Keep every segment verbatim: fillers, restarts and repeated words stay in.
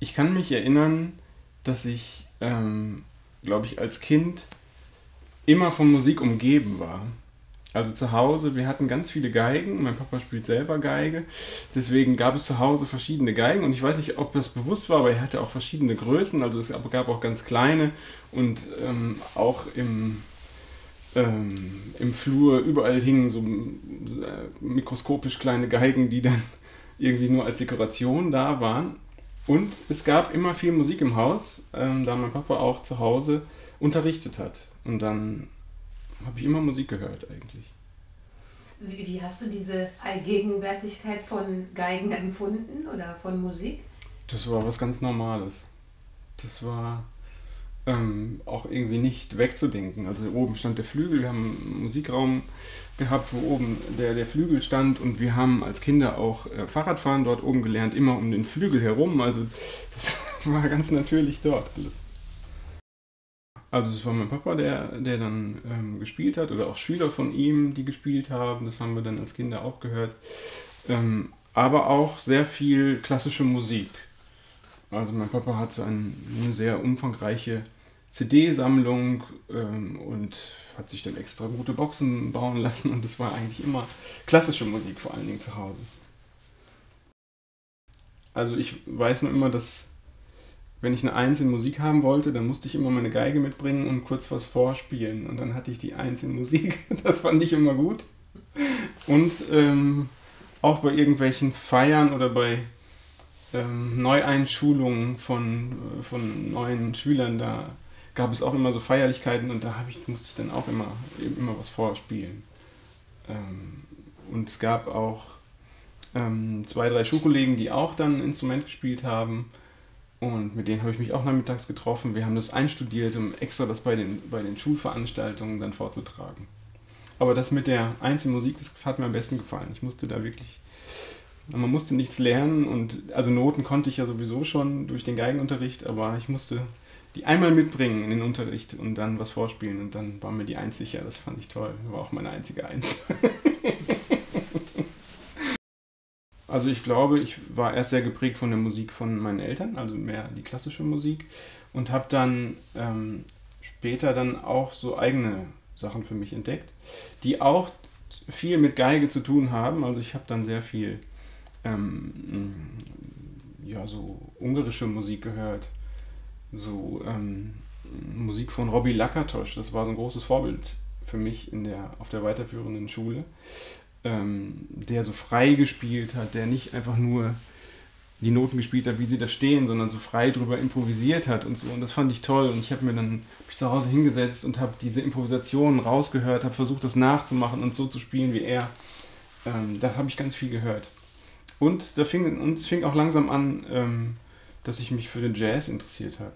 Ich kann mich erinnern, dass ich, ähm, glaube ich, als Kind immer von Musik umgeben war. Also zu Hause, wir hatten ganz viele Geigen, mein Papa spielt selber Geige, deswegen gab es zu Hause verschiedene Geigen und ich weiß nicht, ob das bewusst war, aber er hatte auch verschiedene Größen, also es gab auch ganz kleine und ähm, auch im, ähm, im Flur überall hingen so äh, mikroskopisch kleine Geigen, die dann irgendwie nur als Dekoration da waren. Und es gab immer viel Musik im Haus, ähm, da mein Papa auch zu Hause unterrichtet hat. Und dann habe ich immer Musik gehört eigentlich. Wie, wie hast du diese Allgegenwärtigkeit von Geigen empfunden oder von Musik? Das war was ganz Normales. Das war ähm, auch irgendwie nicht wegzudenken. Also oben stand der Flügel, wir haben einen Musikraum gehabt, wo oben der, der Flügel stand und wir haben als Kinder auch äh, Fahrradfahren dort oben gelernt, immer um den Flügel herum. Also das war ganz natürlich dort alles. Also es war mein Papa, der, der dann ähm, gespielt hat oder auch Schüler von ihm, die gespielt haben. Das haben wir dann als Kinder auch gehört. Ähm, aber auch sehr viel klassische Musik. Also mein Papa hat ein, eine sehr umfangreiche C D-Sammlung ähm, und hat sich dann extra gute Boxen bauen lassen und das war eigentlich immer klassische Musik, vor allen Dingen zu Hause. Also ich weiß nur immer, dass wenn ich eine Eins in Musik haben wollte, dann musste ich immer meine Geige mitbringen und kurz was vorspielen und dann hatte ich die Eins in Musik. Das fand ich immer gut. Und ähm, auch bei irgendwelchen Feiern oder bei ähm, Neueinschulungen von, äh, von neuen Schülern, da gab es auch immer so Feierlichkeiten und da hab ich, musste ich dann auch immer, eben immer was vorspielen. Ähm, und es gab auch ähm, zwei, drei Schulkollegen, die auch dann ein Instrument gespielt haben und mit denen habe ich mich auch nachmittags getroffen. Wir haben das einstudiert, um extra das bei den, bei den Schulveranstaltungen dann vorzutragen. Aber das mit der Einzelmusik, das hat mir am besten gefallen. Ich musste da wirklich, man musste nichts lernen und also Noten konnte ich ja sowieso schon durch den Geigenunterricht, aber ich musste die einmal mitbringen in den Unterricht und dann was vorspielen und dann war mir die Eins sicher. Das fand ich toll. War auch meine einzige Eins. Also ich glaube, ich war erst sehr geprägt von der Musik von meinen Eltern, also mehr die klassische Musik und habe dann ähm, später dann auch so eigene Sachen für mich entdeckt, die auch viel mit Geige zu tun haben. Also ich habe dann sehr viel ähm, ja, so ungarische Musik gehört, so ähm, Musik von Robbie Lakatosh, das war so ein großes Vorbild für mich in der, auf der weiterführenden Schule, ähm, der so frei gespielt hat, der nicht einfach nur die Noten gespielt hat, wie sie da stehen, sondern so frei drüber improvisiert hat und so. Und das fand ich toll. Und ich habe mir dann hab ich zu Hause hingesetzt und habe diese Improvisationen rausgehört, habe versucht, das nachzumachen und so zu spielen wie er. Ähm, da habe ich ganz viel gehört. Und da fing, und es fing auch langsam an, ähm, dass ich mich für den Jazz interessiert habe.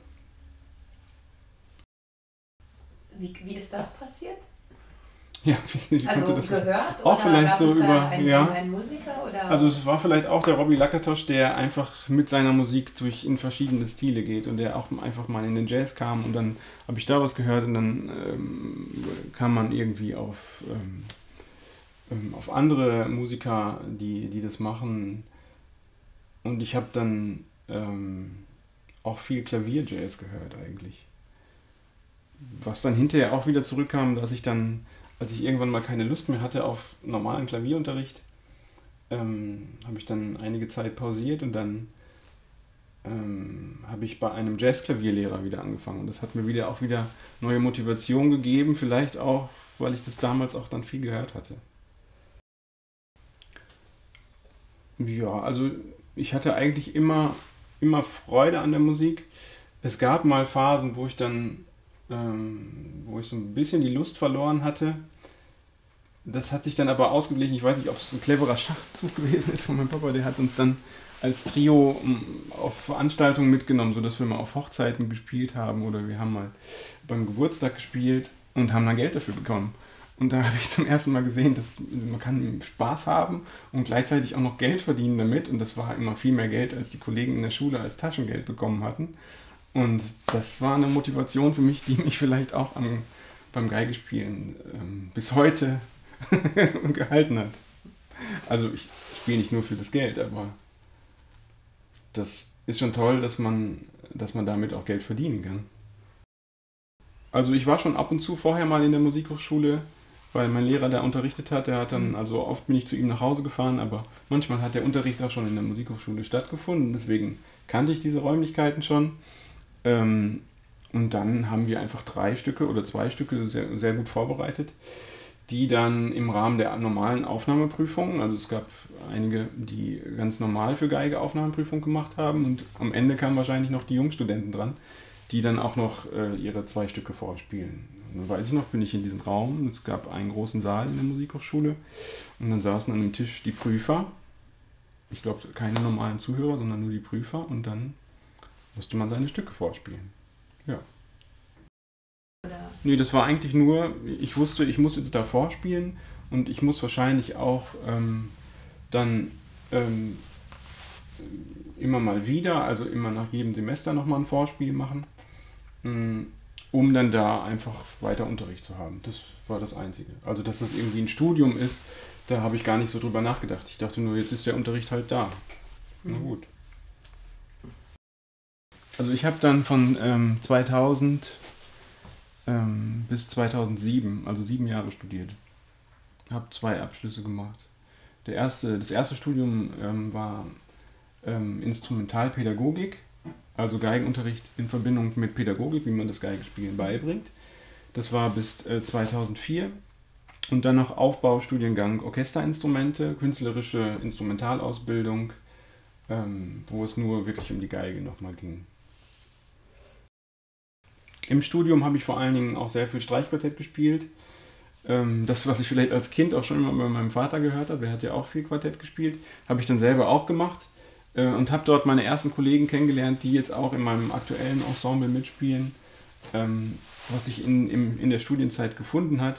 Wie, wie ist das passiert? Ja, wie, wie Also das gehört auch oder vielleicht gab so es da über, einen, ja. einen Musiker? Oder? Also es war vielleicht auch der Robbie Lakatosh, der einfach mit seiner Musik durch in verschiedene Stile geht und der auch einfach mal in den Jazz kam und dann habe ich da was gehört und dann ähm, kam man irgendwie auf, ähm, auf andere Musiker, die, die das machen und ich habe dann ähm, auch viel Klavierjazz gehört eigentlich. Was dann hinterher auch wieder zurückkam, dass ich dann, als ich irgendwann mal keine Lust mehr hatte auf normalen Klavierunterricht, ähm, habe ich dann einige Zeit pausiert und dann ähm, habe ich bei einem Jazzklavierlehrer wieder angefangen. Und das hat mir wieder auch wieder neue Motivation gegeben, vielleicht auch, weil ich das damals auch dann viel gehört hatte. Ja, also ich hatte eigentlich immer, immer Freude an der Musik. Es gab mal Phasen, wo ich dann Ähm, wo ich so ein bisschen die Lust verloren hatte. Das hat sich dann aber ausgeglichen. Ich weiß nicht, ob es ein cleverer Schachzug gewesen ist von meinem Papa. Der hat uns dann als Trio auf Veranstaltungen mitgenommen, sodass wir mal auf Hochzeiten gespielt haben oder wir haben mal beim Geburtstag gespielt und haben dann Geld dafür bekommen. Und da habe ich zum ersten Mal gesehen, dass man kann Spaß haben und gleichzeitig auch noch Geld verdienen damit. Und das war immer viel mehr Geld, als die Kollegen in der Schule als Taschengeld bekommen hatten. Und das war eine Motivation für mich, die mich vielleicht auch am, beim Geigespielen ähm, bis heute gehalten hat. Also ich spiele nicht nur für das Geld, aber das, ist schon toll, dass man, dass man damit auch Geld verdienen kann. Also ich war schon ab und zu vorher mal in der Musikhochschule, weil mein Lehrer da unterrichtet hat. Der hat dann, also oft bin ich zu ihm nach Hause gefahren, aber manchmal hat der Unterricht auch schon in der Musikhochschule stattgefunden. Deswegen kannte ich diese Räumlichkeiten schon. Ähm, und dann haben wir einfach drei Stücke oder zwei Stücke sehr, sehr gut vorbereitet, die dann im Rahmen der normalen Aufnahmeprüfung, also es gab einige, die ganz normal für Geige Aufnahmeprüfung gemacht haben und am Ende kamen wahrscheinlich noch die Jungstudenten dran, die dann auch noch äh, ihre zwei Stücke vorspielen. Und dann weiß ich noch, bin ich in diesem Raum, es gab einen großen Saal in der Musikhochschule und dann saßen an dem Tisch die Prüfer, ich glaube keine normalen Zuhörer, sondern nur die Prüfer und dann musste man seine Stücke vorspielen. Ja. Oder? Nee, das war eigentlich nur, ich wusste, ich muss jetzt da vorspielen und ich muss wahrscheinlich auch ähm, dann ähm, immer mal wieder, also immer nach jedem Semester nochmal ein Vorspiel machen, um dann da einfach weiter Unterricht zu haben. Das war das Einzige. Also, dass das irgendwie ein Studium ist, da habe ich gar nicht so drüber nachgedacht. Ich dachte nur, jetzt ist der Unterricht halt da. Na gut. Also ich habe dann von ähm, zweitausend ähm, bis zweitausendsieben, also sieben Jahre studiert. Habe zwei Abschlüsse gemacht. Der erste, das erste Studium ähm, war ähm, Instrumentalpädagogik, also Geigenunterricht in Verbindung mit Pädagogik, wie man das Geigenspielen beibringt. Das war bis äh, zweitausendvier. Und dann noch Aufbaustudiengang Orchesterinstrumente, künstlerische Instrumentalausbildung, ähm, wo es nur wirklich um die Geige nochmal ging. Im Studium habe ich vor allen Dingen auch sehr viel Streichquartett gespielt. Ähm, das, was ich vielleicht als Kind auch schon immer bei meinem Vater gehört habe, der hat ja auch viel Quartett gespielt, habe ich dann selber auch gemacht äh, und habe dort meine ersten Kollegen kennengelernt, die jetzt auch in meinem aktuellen Ensemble mitspielen, ähm, was sich in, in, in der Studienzeit gefunden hat.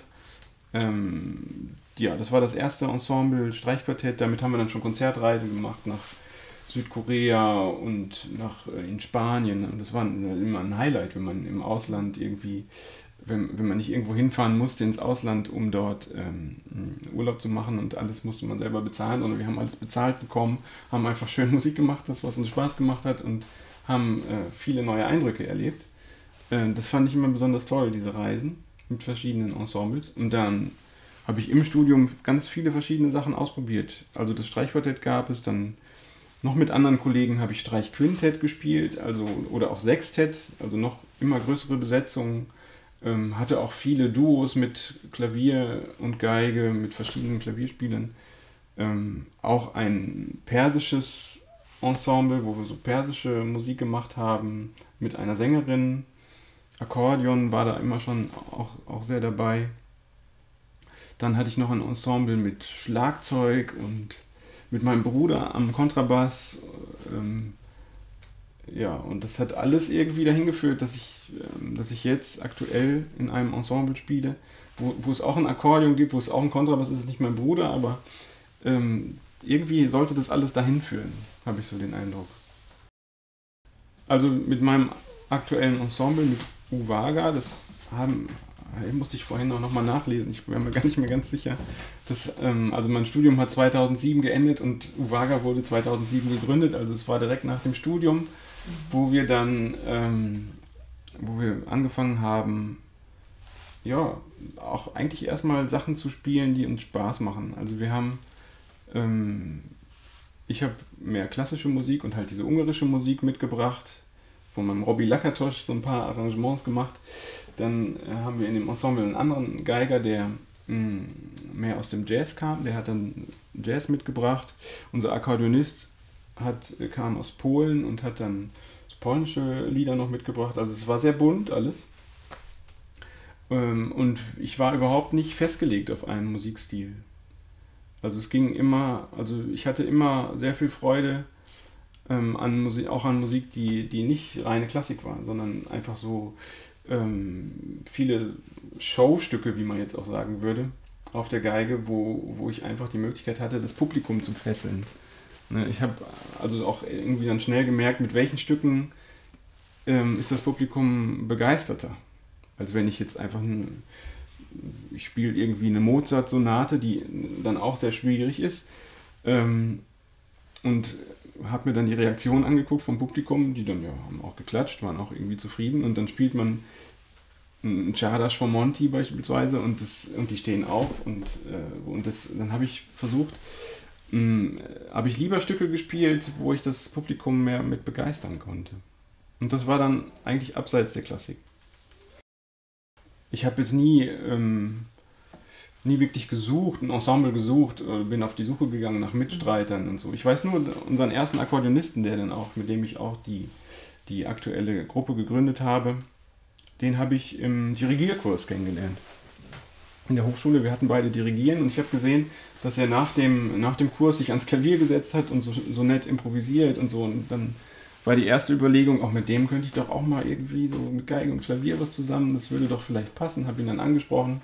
Ähm, ja, das war das erste Ensemble Streichquartett, damit haben wir dann schon Konzertreisen gemacht nach Südkorea und nach äh, in Spanien. Und das war immer ein Highlight, wenn man im Ausland irgendwie, wenn, wenn man nicht irgendwo hinfahren musste ins Ausland, um dort ähm, Urlaub zu machen und alles musste man selber bezahlen, sondern wir haben alles bezahlt bekommen, haben einfach schön Musik gemacht, das was uns Spaß gemacht hat und haben äh, viele neue Eindrücke erlebt. Äh, das fand ich immer besonders toll, diese Reisen mit verschiedenen Ensembles. Und dann habe ich im Studium ganz viele verschiedene Sachen ausprobiert. Also das Streichquartett gab es, dann noch mit anderen Kollegen habe ich Streichquintett gespielt, also oder auch Sextett, also noch immer größere Besetzungen. Ähm, hatte auch viele Duos mit Klavier und Geige, mit verschiedenen Klavierspielern. Ähm, auch ein persisches Ensemble, wo wir so persische Musik gemacht haben, mit einer Sängerin. Akkordeon war da immer schon auch, auch sehr dabei. Dann hatte ich noch ein Ensemble mit Schlagzeug und mit meinem Bruder am Kontrabass. Ähm, ja, und das hat alles irgendwie dahin geführt, dass ich, ähm, dass ich jetzt aktuell in einem Ensemble spiele, wo, wo es auch ein Akkordeon gibt, wo es auch ein Kontrabass ist, ist nicht mein Bruder, aber ähm, irgendwie sollte das alles dahin führen, habe ich so den Eindruck. Also mit meinem aktuellen Ensemble, mit Uwaga, das haben, musste ich vorhin auch nochmal nachlesen, ich bin mir gar nicht mehr ganz sicher. Das, ähm, also mein Studium hat zweitausendsieben geendet und Uwaga wurde zweitausendsieben gegründet, also es war direkt nach dem Studium, wo wir dann, ähm, wo wir angefangen haben, ja, auch eigentlich erstmal Sachen zu spielen, die uns Spaß machen. Also wir haben, ähm, ich habe mehr klassische Musik und halt diese ungarische Musik mitgebracht, von meinem Robbie Lakatosch so ein paar Arrangements gemacht. Dann äh, haben wir in dem Ensemble einen anderen Geiger, der mh, mehr aus dem Jazz kam, der hat dann Jazz mitgebracht. Unser Akkordeonist hat, kam aus Polen und hat dann polnische Lieder noch mitgebracht. Also es war sehr bunt alles. Ähm, und ich war überhaupt nicht festgelegt auf einen Musikstil. Also es ging immer, also ich hatte immer sehr viel Freude ähm, an Musik, auch an Musik, die, die nicht reine Klassik war, sondern einfach so ähm, viele Showstücke, wie man jetzt auch sagen würde, auf der Geige, wo, wo ich einfach die Möglichkeit hatte, das Publikum zu fesseln. Ich habe also auch irgendwie dann schnell gemerkt, mit welchen Stücken ähm, ist das Publikum begeisterter, als wenn ich jetzt einfach, ein, ich spiele irgendwie eine Mozart-Sonate, die dann auch sehr schwierig ist. Ähm, und habe mir dann die Reaktion angeguckt vom Publikum, die dann ja haben auch geklatscht, waren auch irgendwie zufrieden und dann spielt man ein Czardas von Monty beispielsweise und, das, und die stehen auf und, äh, und das, dann habe ich versucht, mh, habe ich lieber Stücke gespielt, wo ich das Publikum mehr mit begeistern konnte. Und das war dann eigentlich abseits der Klassik. Ich habe jetzt nie, ähm, nie wirklich gesucht, ein Ensemble gesucht, äh, bin auf die Suche gegangen nach Mitstreitern und so. Ich weiß nur, unseren ersten Akkordeonisten, der dann auch, mit dem ich auch die, die aktuelle Gruppe gegründet habe, den habe ich im Dirigierkurs kennengelernt. In der Hochschule, wir hatten beide Dirigieren und ich habe gesehen, dass er nach dem, nach dem Kurs sich ans Klavier gesetzt hat und so, so nett improvisiert und so. Und dann war die erste Überlegung, auch mit dem könnte ich doch auch mal irgendwie so mit Geige und Klavier was zusammen, das würde doch vielleicht passen, habe ihn dann angesprochen.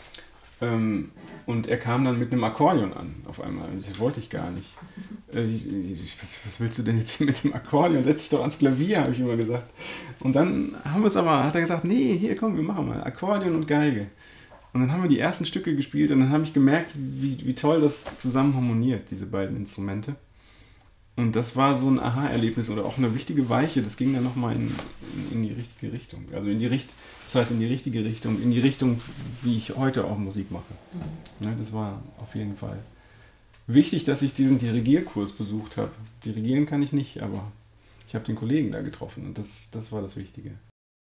Ähm, und er kam dann mit einem Akkordeon an, auf einmal. Das wollte ich gar nicht. Äh, ich, ich, was, was willst du denn jetzt hier mit dem Akkordeon? Setz dich doch ans Klavier, habe ich immer gesagt. Und dann haben wir es aber, hat er gesagt, nee, hier komm, wir machen mal Akkordeon und Geige. Und dann haben wir die ersten Stücke gespielt und dann habe ich gemerkt, wie, wie toll das zusammen harmoniert, diese beiden Instrumente. Und das war so ein Aha-Erlebnis oder auch eine wichtige Weiche, das ging dann nochmal in, in, in die richtige Richtung. Also in die Richt, das heißt in die richtige Richtung, in die Richtung, wie ich heute auch Musik mache. Mhm. Ja, das war auf jeden Fall wichtig, dass ich diesen Dirigierkurs besucht habe. Dirigieren kann ich nicht, aber ich habe den Kollegen da getroffen und das, das war das Wichtige.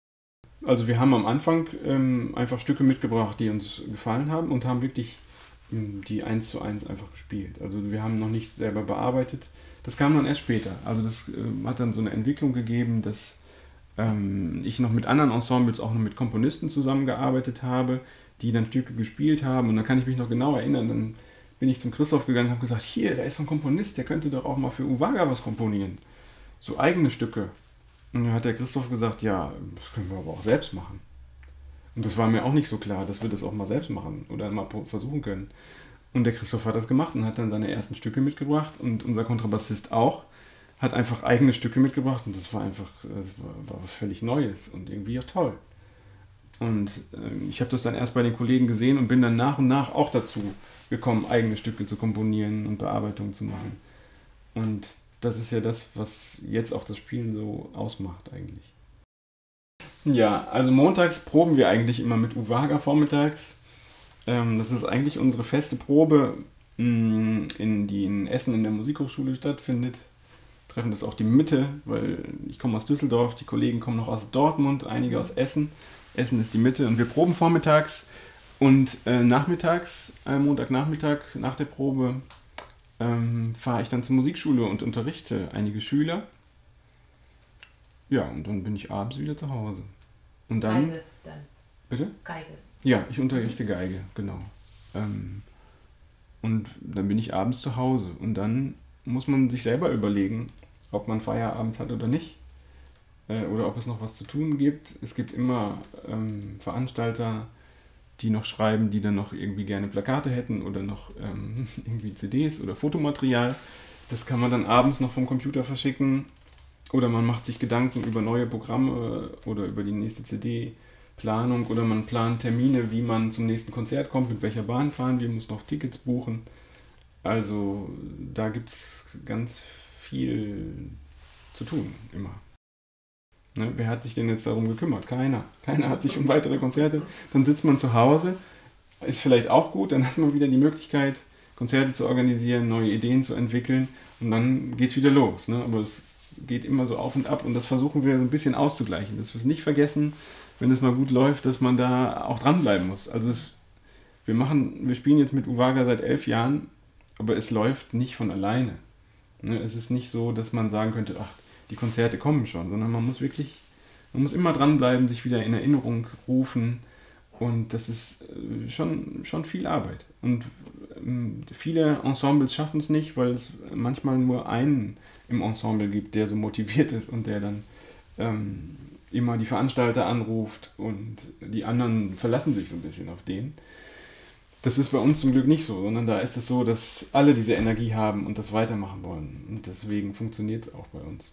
Also wir haben am Anfang ähm, einfach Stücke mitgebracht, die uns gefallen haben und haben wirklich ähm, die eins zu eins einfach gespielt. Also wir haben noch nicht selber bearbeitet. Das kam dann erst später. Also das äh, hat dann so eine Entwicklung gegeben, dass ähm, ich noch mit anderen Ensembles, auch noch mit Komponisten zusammengearbeitet habe, die dann Stücke gespielt haben. Und dann kann ich mich noch genau erinnern, dann bin ich zum Christoph gegangen und habe gesagt, hier, da ist so ein Komponist, der könnte doch auch mal für Uwaga was komponieren. So eigene Stücke. Und dann hat der Christoph gesagt, ja, das können wir aber auch selbst machen. Und das war mir auch nicht so klar, dass wir das auch mal selbst machen oder mal versuchen können. Und der Christoph hat das gemacht und hat dann seine ersten Stücke mitgebracht und unser Kontrabassist auch, hat einfach eigene Stücke mitgebracht und das war einfach, das war, war was völlig Neues und irgendwie auch toll. Und äh, ich habe das dann erst bei den Kollegen gesehen und bin dann nach und nach auch dazu gekommen, eigene Stücke zu komponieren und Bearbeitungen zu machen. Und das ist ja das, was jetzt auch das Spielen so ausmacht eigentlich. Ja, also montags proben wir eigentlich immer mit Uwaga vormittags. Ähm, das ist eigentlich unsere feste Probe, mh, in, die in Essen in der Musikhochschule stattfindet. Treffen das auch die Mitte, weil ich komme aus Düsseldorf, die Kollegen kommen noch aus Dortmund, einige aus Essen. Essen ist die Mitte und wir proben vormittags und äh, nachmittags, äh, Montagnachmittag nach der Probe, ähm, fahre ich dann zur Musikschule und unterrichte einige Schüler. Ja, und dann bin ich abends wieder zu Hause. Und dann, Geige dann. Bitte? Geige. Ja, ich unterrichte Geige, genau. Ähm, und dann bin ich abends zu Hause. Und dann muss man sich selber überlegen, ob man Feierabend hat oder nicht. Äh, oder ob es noch was zu tun gibt. Es gibt immer ähm, Veranstalter, die noch schreiben, die dann noch irgendwie gerne Plakate hätten oder noch ähm, irgendwie C Ds oder Fotomaterial. Das kann man dann abends noch vom Computer verschicken. Oder man macht sich Gedanken über neue Programme oder über die nächste C D-Planung oder man plant Termine, wie man zum nächsten Konzert kommt, mit welcher Bahn fahren wir, muss noch Tickets buchen. Also da gibt es ganz viel zu tun, immer. Ne, wer hat sich denn jetzt darum gekümmert? Keiner. Keiner hat sich um weitere Konzerte. Dann sitzt man zu Hause, ist vielleicht auch gut, dann hat man wieder die Möglichkeit, Konzerte zu organisieren, neue Ideen zu entwickeln und dann geht es wieder los. Ne? Aber es geht immer so auf und ab und das versuchen wir so ein bisschen auszugleichen, dass wir es nicht vergessen, wenn es mal gut läuft, dass man da auch dranbleiben muss. Also es, wir machen, wir spielen jetzt mit Uwaga seit elf Jahren, aber es läuft nicht von alleine. Ne? Es ist nicht so, dass man sagen könnte, ach, die Konzerte kommen schon, sondern man muss wirklich, man muss immer dranbleiben, sich wieder in Erinnerung rufen und das ist schon, schon viel Arbeit. Und ähm, viele Ensembles schaffen es nicht, weil es manchmal nur einen im Ensemble gibt, der so motiviert ist und der dann ähm, immer die Veranstalter anruft und die anderen verlassen sich so ein bisschen auf den. Das ist bei uns zum Glück nicht so, sondern da ist es so, dass alle diese Energie haben und das weitermachen wollen und deswegen funktioniert es auch bei uns.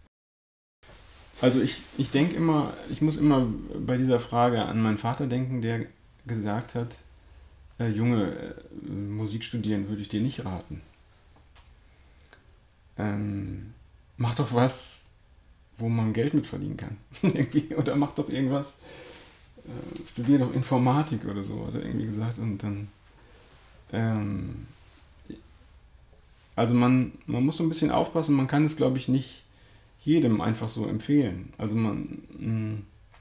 Also ich, ich denke immer, ich muss immer bei dieser Frage an meinen Vater denken, der gesagt hat, äh, Junge, äh, Musik studieren würde ich dir nicht raten. ähm, mach doch was, wo man Geld mit verdienen kann. Irgendwie. Oder mach doch irgendwas, äh, studier doch Informatik oder so, hat er irgendwie gesagt. Und dann, ähm, also man, man muss so ein bisschen aufpassen, man kann es, glaube ich, nicht jedem einfach so empfehlen. Also man, mh,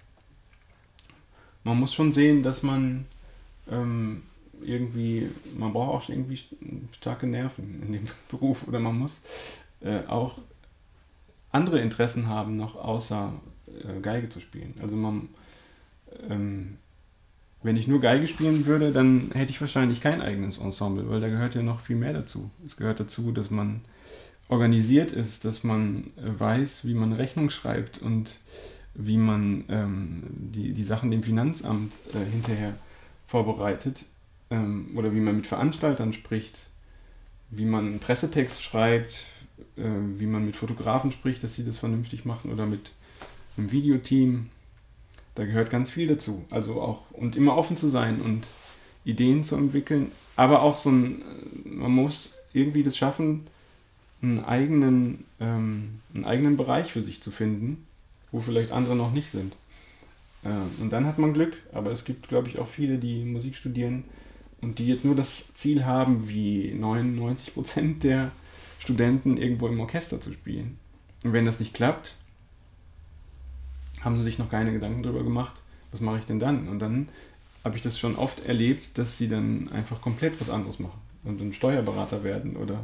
man muss schon sehen, dass man ähm, irgendwie, man braucht auch irgendwie starke Nerven in dem Beruf oder man muss äh, auch andere Interessen haben, noch außer äh, Geige zu spielen. Also man, ähm, wenn ich nur Geige spielen würde, dann hätte ich wahrscheinlich kein eigenes Ensemble, weil da gehört ja noch viel mehr dazu. Es gehört dazu, dass man organisiert ist, dass man äh, weiß, wie man Rechnung schreibt und wie man ähm, die, die Sachen dem Finanzamt äh, hinterher vorbereitet ähm, oder wie man mit Veranstaltern spricht, wie man einen Pressetext schreibt, äh, wie man mit Fotografen spricht, dass sie das vernünftig machen oder mit einem Videoteam. Da gehört ganz viel dazu. Also auch, und immer offen zu sein und Ideen zu entwickeln, aber auch so ein, man muss irgendwie das schaffen, einen eigenen, ähm, einen eigenen Bereich für sich zu finden, wo vielleicht andere noch nicht sind. Äh, und dann hat man Glück, aber es gibt, glaube ich, auch viele, die Musik studieren und die jetzt nur das Ziel haben, wie neunundneunzig Prozent der Studenten irgendwo im Orchester zu spielen. Und wenn das nicht klappt, haben sie sich noch keine Gedanken darüber gemacht, was mache ich denn dann? Und dann habe ich das schon oft erlebt, dass sie dann einfach komplett was anderes machen und ein Steuerberater werden oder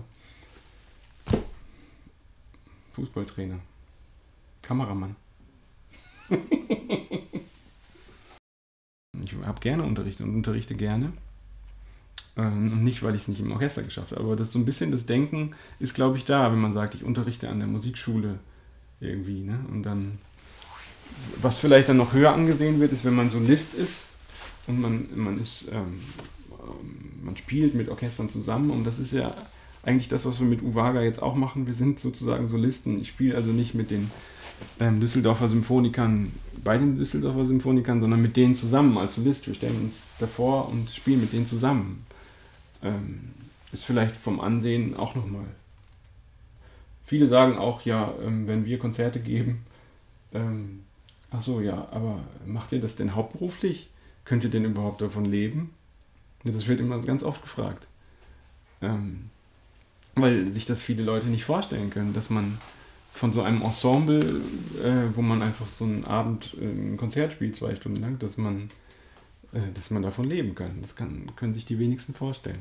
Fußballtrainer, Kameramann. Ich habe gerne Unterricht und unterrichte gerne. Und nicht, weil ich es nicht im Orchester geschafft habe, aber das so ein bisschen das Denken ist, glaube ich, da, wenn man sagt, ich unterrichte an der Musikschule irgendwie. Ne? Und dann, was vielleicht dann noch höher angesehen wird, ist, wenn man Solist ist und man, man ist, ähm, man spielt mit Orchestern zusammen und das ist ja eigentlich das, was wir mit Uwaga jetzt auch machen. Wir sind sozusagen Solisten. Ich spiele also nicht mit den ähm, Düsseldorfer Symphonikern, bei den Düsseldorfer Symphonikern, sondern mit denen zusammen als Solist. Wir stellen uns davor und spielen mit denen zusammen. Ähm, ist vielleicht vom Ansehen auch nochmal. Viele sagen auch, ja, ähm, wenn wir Konzerte geben, ähm, ach so, ja, aber macht ihr das denn hauptberuflich? Könnt ihr denn überhaupt davon leben? Das wird immer ganz oft gefragt. Ähm, weil sich das viele Leute nicht vorstellen können, dass man von so einem Ensemble, äh, wo man einfach so einen Abend äh, ein Konzert spielt, zwei Stunden lang, dass man, äh, dass man davon leben kann. Das kann, können sich die wenigsten vorstellen.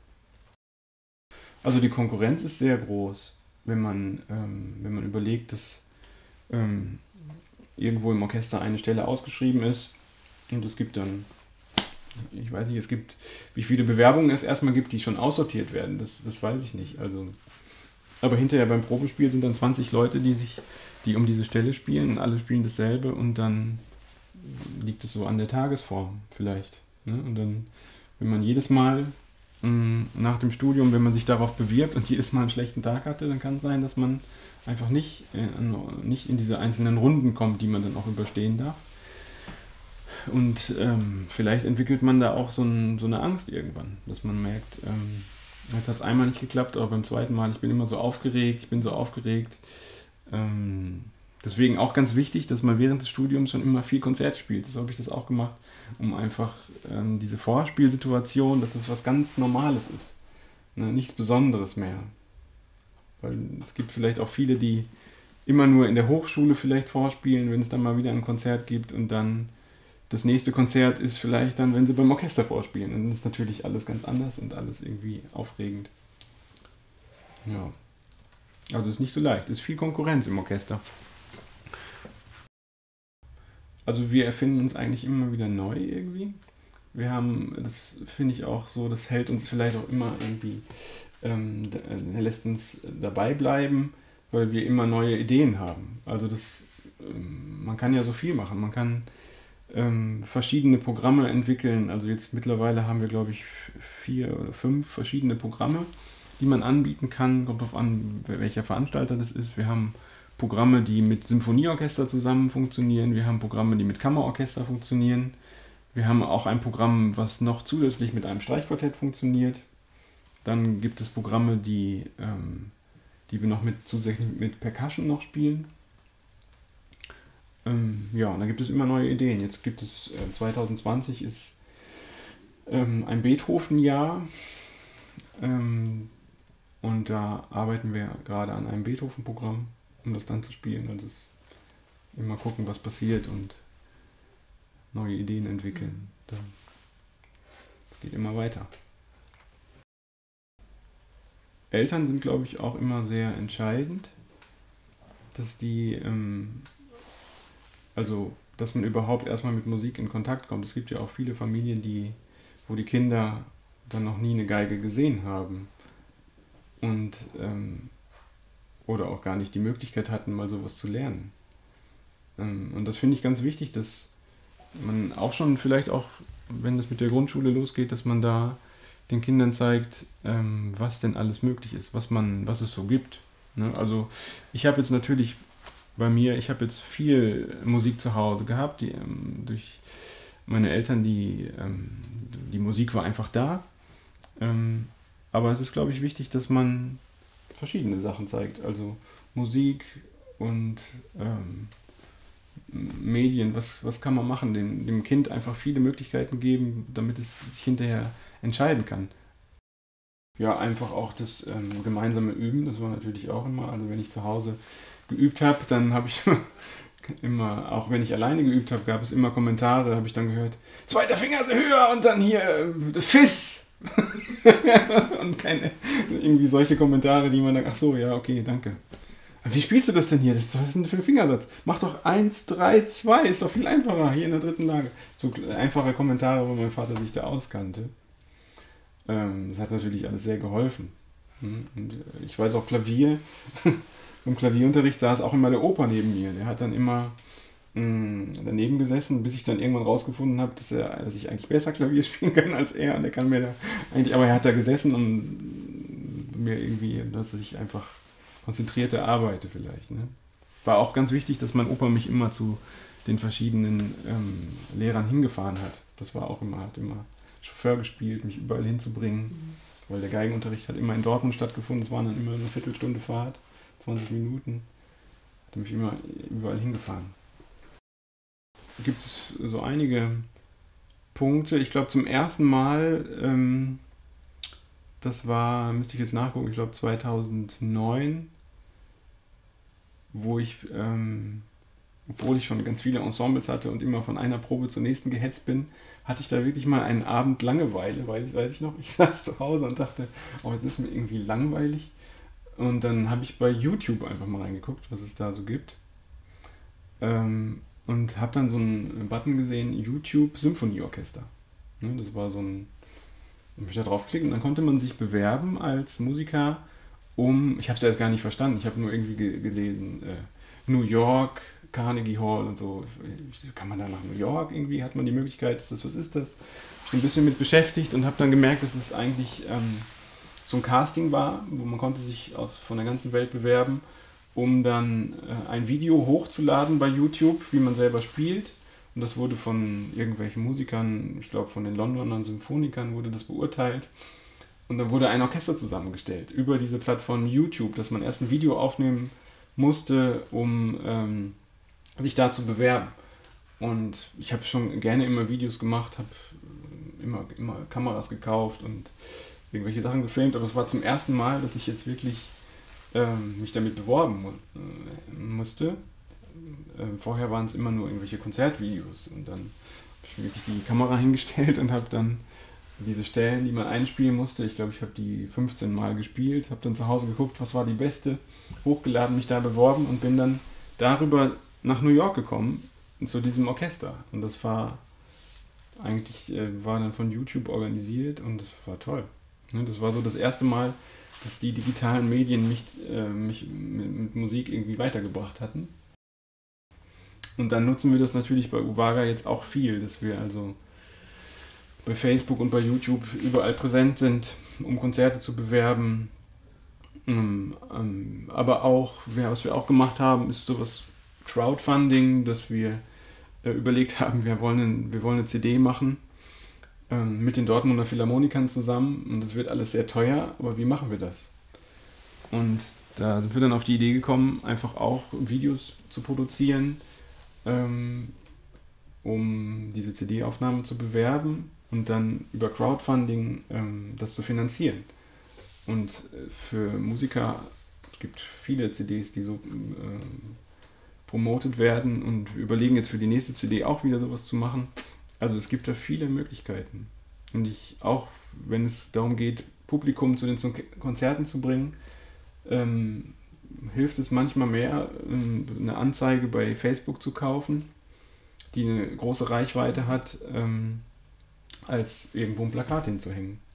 Also die Konkurrenz ist sehr groß, wenn man, ähm, wenn man überlegt, dass ähm, irgendwo im Orchester eine Stelle ausgeschrieben ist und es gibt dann, ich weiß nicht, es gibt, wie viele Bewerbungen es erstmal gibt, die schon aussortiert werden, das, das weiß ich nicht. Also, aber hinterher beim Probespiel sind dann zwanzig Leute, die sich, die um diese Stelle spielen und alle spielen dasselbe und dann liegt es so an der Tagesform vielleicht. Ne? Und dann, wenn man jedes Mal mh, nach dem Studium, wenn man sich darauf bewirbt und jedes Mal einen schlechten Tag hatte, dann kann es sein, dass man einfach nicht, äh, nicht in diese einzelnen Runden kommt, die man dann auch überstehen darf. Und ähm, vielleicht entwickelt man da auch so, ein, so eine Angst irgendwann, dass man merkt, ähm, jetzt hat es einmal nicht geklappt, aber beim zweiten Mal, ich bin immer so aufgeregt, ich bin so aufgeregt. Ähm, deswegen auch ganz wichtig, dass man während des Studiums schon immer viel Konzert spielt. Das habe ich das auch gemacht, um einfach ähm, diese Vorspielsituation, dass das was ganz Normales ist. Ne? Nichts Besonderes mehr. Weil es gibt vielleicht auch viele, die immer nur in der Hochschule vielleicht vorspielen, wenn es dann mal wieder ein Konzert gibt und dann das nächste Konzert ist vielleicht dann, wenn sie beim Orchester vorspielen. Und dann ist natürlich alles ganz anders und alles irgendwie aufregend. Ja. Also ist nicht so leicht. Es ist viel Konkurrenz im Orchester. Also wir erfinden uns eigentlich immer wieder neu irgendwie. Wir haben, das finde ich auch so, das hält uns vielleicht auch immer irgendwie, ähm, lässt uns dabei bleiben, weil wir immer neue Ideen haben. Also das, ähm, man kann ja so viel machen. Man kann Ähm, verschiedene Programme entwickeln. Also jetzt mittlerweile haben wir, glaube ich, vier oder fünf verschiedene Programme, die man anbieten kann. Kommt darauf an, welcher Veranstalter das ist. Wir haben Programme, die mit Symphonieorchester zusammen funktionieren. Wir haben Programme, die mit Kammerorchester funktionieren. Wir haben auch ein Programm, was noch zusätzlich mit einem Streichquartett funktioniert. Dann gibt es Programme, die ähm, die wir noch mit zusätzlich mit Percussion noch spielen. Ähm, ja, und da gibt es immer neue Ideen. Jetzt gibt es, äh, zwanzig zwanzig ist ähm, ein Beethoven-Jahr. Ähm, und da arbeiten wir gerade an einem Beethoven-Programm, um das dann zu spielen. Und das immer gucken, was passiert und neue Ideen entwickeln. Es geht immer weiter. Eltern sind, glaube ich, auch immer sehr entscheidend, dass die, ähm, also, dass man überhaupt erstmal mit Musik in Kontakt kommt. Es gibt ja auch viele Familien, die, wo die Kinder dann noch nie eine Geige gesehen haben und ähm, oder auch gar nicht die Möglichkeit hatten, mal sowas zu lernen. Ähm, und das finde ich ganz wichtig, dass man auch schon vielleicht auch, wenn das mit der Grundschule losgeht, dass man da den Kindern zeigt, ähm, was denn alles möglich ist, was man, was es so gibt. Ne? Also ich habe jetzt natürlich bei mir, ich habe jetzt viel Musik zu Hause gehabt, die ähm, durch meine Eltern, die, ähm, die Musik war einfach da. Ähm, aber es ist, glaube ich, wichtig, dass man verschiedene Sachen zeigt. Also Musik und ähm, Medien, was, was kann man machen? Dem, dem Kind einfach viele Möglichkeiten geben, damit es sich hinterher entscheiden kann. Ja, einfach auch das ähm, gemeinsame Üben, das war natürlich auch immer, also wenn ich zu Hause geübt habe, dann habe ich immer, auch wenn ich alleine geübt habe, gab es immer Kommentare, habe ich dann gehört, zweiter Finger ist höher und dann hier äh, Fiss. Und keine, irgendwie solche Kommentare, die man dann, ach so, ja, okay, danke. Wie spielst du das denn hier? Das, das ist ein Fingersatz. Mach doch eins, drei, zwei, ist doch viel einfacher, hier in der dritten Lage. So einfache Kommentare, wo mein Vater sich da auskannte. Ähm, das hat natürlich alles sehr geholfen. Und ich weiß auch, Klavier, im Klavierunterricht saß auch immer der Opa neben mir. Der hat dann immer mh, daneben gesessen, bis ich dann irgendwann rausgefunden habe, dass, er, dass ich eigentlich besser Klavier spielen kann als er. Und der kann mir da eigentlich, aber er hat da gesessen und mir irgendwie, dass ich einfach konzentrierte Arbeite vielleicht. Ne? War auch ganz wichtig, dass mein Opa mich immer zu den verschiedenen ähm, Lehrern hingefahren hat. Das war auch immer, hat immer Chauffeur gespielt, mich überall hinzubringen, mhm. weil der Geigenunterricht hat immer in Dortmund stattgefunden, es waren dann immer eine Viertelstunde Fahrt, zwanzig Minuten, hat er mich immer überall hingefahren. Da gibt es so einige Punkte, ich glaube zum ersten Mal, ähm, das war, müsste ich jetzt nachgucken, ich glaube zweitausendneun, wo ich, ähm, obwohl ich schon ganz viele Ensembles hatte und immer von einer Probe zur nächsten gehetzt bin, hatte ich da wirklich mal einen Abend Langeweile, weil ich, weiß ich noch, ich saß zu Hause und dachte, oh, jetzt ist mir irgendwie langweilig. Und dann habe ich bei YouTube einfach mal reingeguckt, was es da so gibt. Ähm, und habe dann so einen Button gesehen, YouTube Symphonieorchester. Ne, das war so ein, ich habe da draufgeklickt und dann konnte man sich bewerben als Musiker, um, ich habe es erst gar nicht verstanden, ich habe nur irgendwie ge- gelesen, äh, New York, Carnegie Hall und so, kann man da nach New York irgendwie, hat man die Möglichkeit, ist das, was ist das? Ich habe so ein bisschen mit beschäftigt und habe dann gemerkt, dass es eigentlich ähm, so ein Casting war, wo man konnte sich aus, von der ganzen Welt bewerben, um dann äh, ein Video hochzuladen bei YouTube, wie man selber spielt. Und das wurde von irgendwelchen Musikern, ich glaube von den Londoner Symphonikern wurde das beurteilt. Und dann wurde ein Orchester zusammengestellt über diese Plattform YouTube, dass man erst ein Video aufnehmen musste, um ähm, sich da zu bewerben. Und ich habe schon gerne immer Videos gemacht, habe immer, immer Kameras gekauft und irgendwelche Sachen gefilmt, aber es war zum ersten Mal, dass ich jetzt wirklich ähm, mich damit beworben mu- äh, musste. Äh, vorher waren es immer nur irgendwelche Konzertvideos und dann habe ich wirklich die Kamera hingestellt und habe dann diese Stellen, die man einspielen musste, ich glaube, ich habe die fünfzehn Mal gespielt, habe dann zu Hause geguckt, was war die beste, hochgeladen, mich da beworben und bin dann darüber nach New York gekommen, zu diesem Orchester. Und das war eigentlich, äh, war dann von YouTube organisiert und das war toll. Ne, das war so das erste Mal, dass die digitalen Medien mich, äh, mich mit, mit Musik irgendwie weitergebracht hatten. Und dann nutzen wir das natürlich bei Uwaga jetzt auch viel, dass wir also bei Facebook und bei YouTube überall präsent sind, um Konzerte zu bewerben. Ähm, ähm, aber auch, was wir auch gemacht haben, ist sowas Crowdfunding, dass wir äh, überlegt haben, wir wollen, ein, wir wollen eine C D machen ähm, mit den Dortmunder Philharmonikern zusammen und das wird alles sehr teuer, aber wie machen wir das? Und da sind wir dann auf die Idee gekommen, einfach auch Videos zu produzieren, ähm, um diese C D-Aufnahme zu bewerben und dann über Crowdfunding ähm, das zu finanzieren. Und für Musiker, es gibt viele C Ds, die so äh, promotet werden, und wir überlegen jetzt für die nächste C D auch wieder sowas zu machen. Also es gibt da viele Möglichkeiten. Und ich auch, wenn es darum geht, Publikum zu den Konzerten zu bringen, ähm, hilft es manchmal mehr, ähm, eine Anzeige bei Facebook zu kaufen, die eine große Reichweite hat, ähm, als irgendwo ein Plakat hinzuhängen.